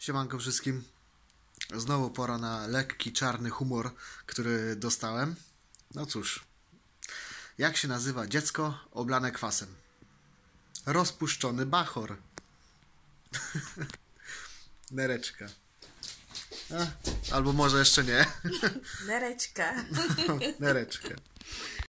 Siemanko wszystkim. Znowu pora na lekki, czarny humor, który dostałem. No cóż, jak się nazywa dziecko oblane kwasem? Rozpuszczony bachor. Nereczka. Albo może jeszcze nie. Nereczka. Nereczka.